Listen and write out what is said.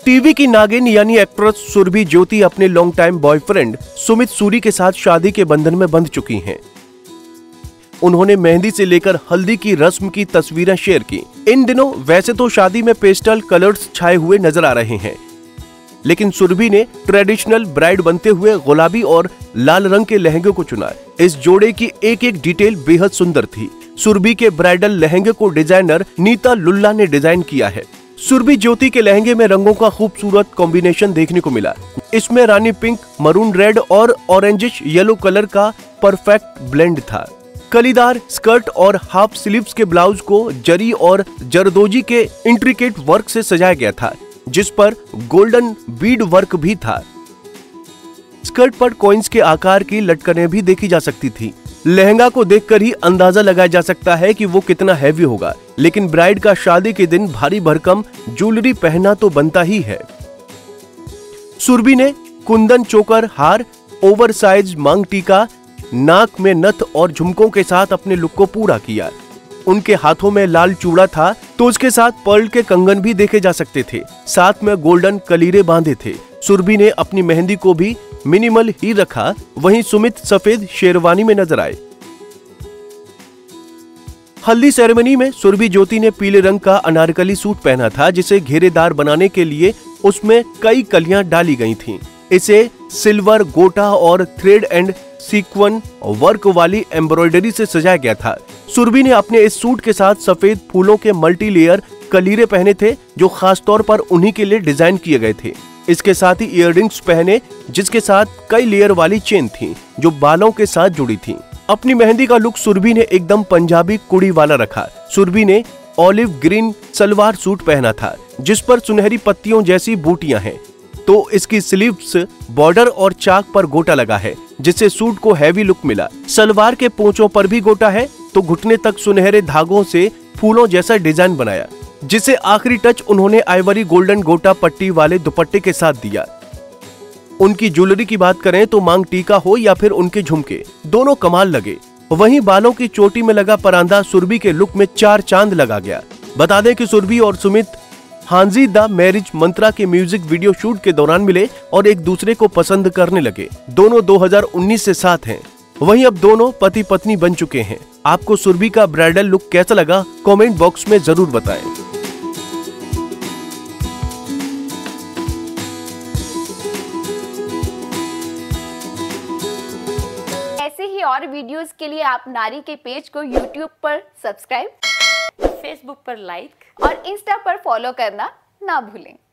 TV की नागिन यानी एक्ट्रेस सुरभि ज्योति अपने long time boyfriend Sumit Suri के साथ शादी के बंधन में बंध चुकी हैं। उन्होंने मेहंदी से लेकर हल्दी की रस्म की तस्वीरें शेयर की। इन दिनों वैसे तो शादी में पेस्टल कलर्स छाए हुए नजर आ रहे हैं, लेकिन सुरभि ने ट्रेडिशनल ब्राइड बनते हुए गुलाबी और लाल रंग के लहंगे को चुना। इस जोड़े की एक एक डिटेल बेहद सुंदर थी। सुरभि के ब्राइडल लहंगे को डिजाइनर नीता लुल्ला ने डिजाइन किया है। सुरभि ज्योति के लहंगे में रंगों का खूबसूरत कॉम्बिनेशन देखने को मिला। इसमें रानी पिंक, मरून रेड और ऑरेंजिश येलो कलर का परफेक्ट ब्लेंड था। कलीदार स्कर्ट और हाफ स्लीव्स के ब्लाउज को जरी और जरदोजी के इंट्रिकेट वर्क से सजाया गया था, जिस पर गोल्डन बीड वर्क भी था। स्कर्ट पर कॉइन्स के आकार की लटकनें भी देखी जा सकती थी। लहंगा को देखकर ही अंदाजा लगाया जा सकता है कि वो कितना हैवी होगा, लेकिन ब्राइड का शादी के दिन भारी भरकम ज्वेलरी पहनना तो बनता ही है। सुरभि ने कुंदन चोकर हार, ओवरसाइज मांग टीका, नाक में नथ और झुमकों के साथ अपने लुक को पूरा किया। उनके हाथों में लाल चूड़ा था तो उसके साथ पर्ल के कंगन भी देखे जा सकते थे। साथ में गोल्डन कलीरे बांधे थे। सुरभि ने अपनी मेहंदी को भी मिनिमल ही रखा। वहीं सुमित सफेद शेरवानी में नजर आए। हल्दी सेरेमनी में सुरभि ज्योति ने पीले रंग का अनारकली सूट पहना था, जिसे घेरेदार बनाने के लिए उसमें कई कलियां डाली गई थीं। इसे सिल्वर, गोटा और थ्रेड एंड सीक्वेंस वर्क वाली एम्ब्रॉयडरी से सजाया गया था। सुरभि ने अपने इस सूट के साथ सफेद फूलों के मल्टी लेयर कलीरे पहने थे, जो खास तौर पर उन्हीं के लिए डिजाइन किए गए थे। इसके साथ ही इयररिंग्स पहने, जिसके साथ कई लेयर वाली चेन थी, जो बालों के साथ जुड़ी थी। अपनी मेहंदी का लुक सुरभि ने एकदम पंजाबी कुड़ी वाला रखा। सुरभि ने ऑलिव ग्रीन सलवार सूट पहना था, जिस पर सुनहरी पत्तियों जैसी बूटियां हैं, तो इसकी स्लीव्स, बॉर्डर और चाक पर गोटा लगा है, जिससे सूट को हैवी लुक मिला। सलवार के पोंचों पर भी गोटा है, तो घुटने तक सुनहरे धागों से फूलों जैसा डिजाइन बनाया, जिसे आखिरी टच उन्होंने आइवरी गोल्डन गोटा पट्टी वाले दुपट्टे के साथ दिया। उनकी ज्वेलरी की बात करें तो मांग टीका हो या फिर उनके झुमके, दोनों कमाल लगे। वहीं बालों की चोटी में लगा परांदा सुरभि के लुक में चार चांद लगा गया। बता दें कि सुरभि और सुमित हांजी द मैरिज मंत्रा के म्यूजिक वीडियो शूट के दौरान मिले और एक दूसरे को पसंद करने लगे। दोनों 2019 से साथ हैं। वहीं अब दोनों पति पत्नी बन चुके हैं। आपको सुरभि का ब्राइडल लुक कैसा लगा, कमेंट बॉक्स में जरूर बताएं। ऐसे ही और वीडियोस के लिए आप नारी के पेज को YouTube पर सब्सक्राइब, फेसबुक पर लाइक और इंस्टा पर फॉलो करना ना भूलें।